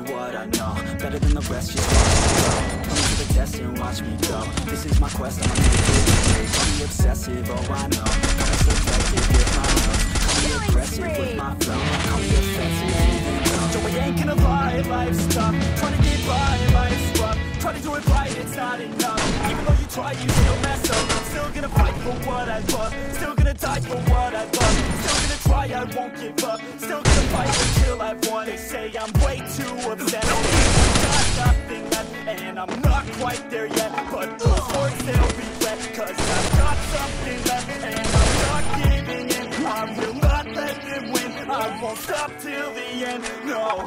what I know. Better than the rest, just watch me go. Put me to the test and watch me go. This is my quest, I'm gonna make it. Call me obsessive, oh I know. Gotta selective with my notes. Call me aggressive with my flow. Call me offensive even though Joe, I ain't gonna lie, life's tough. Trying to get by, life's rough. Try to do it right, it's not enough. Even though you try, you still mess up. I'm still gonna fight for what I love. Still gonna die for what I love. Still gonna try, I won't give up. Still gonna fight until I've won. They say I'm way too upset. Got nothing left, and I'm not quite there yet. But those words, they'll regret. Cause I've got something left, and I'm not giving in. I will not let them win. I won't stop till the end, no.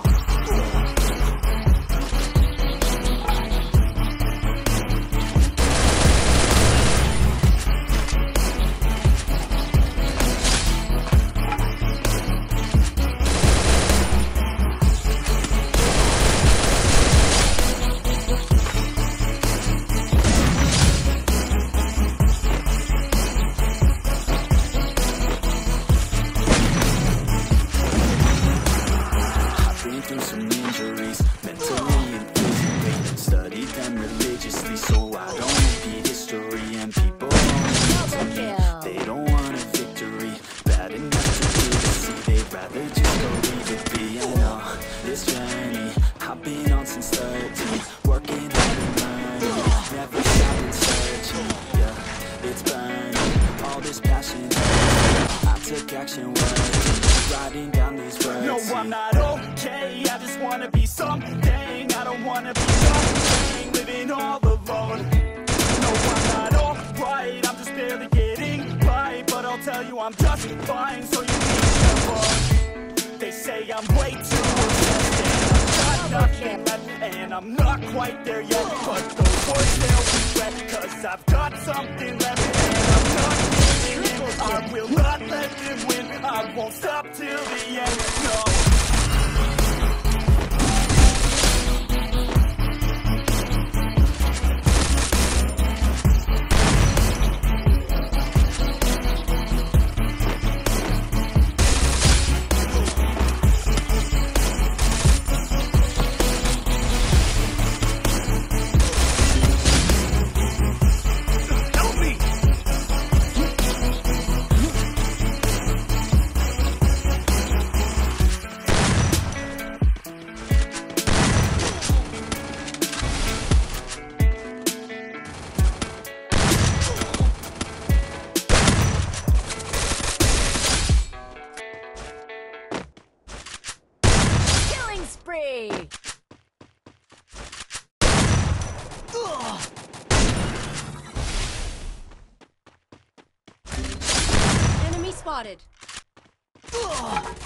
No, I'm not okay, I just wanna be something. I don't wanna be something, living all alone. No, I'm not alright, I'm just barely getting by. But I'll tell you I'm just fine, so you need to run. They say I'm way too obsessed, and I've got nothing left, and I'm not quite there yet. But those words, they'll regret, cause I've got something left, and I'm not giving in. I will not let them win, I won't stop till the end, no. Spree! Enemy spotted.